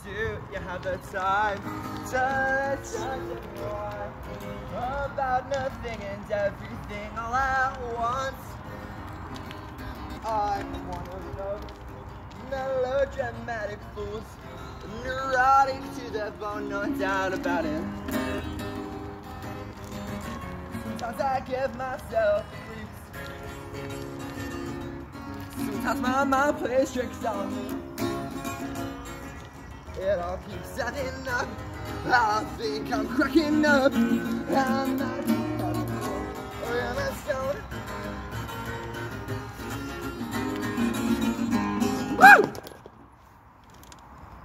do you have the time to judge everyone about nothing and everything all at once? I'm one of those melodramatic fools, neurotic to the bone, no doubt about it. Sometimes I give myself creeps. Sometimes my mind plays tricks on me. It all keeps adding up. I think I'm cracking up. I'm not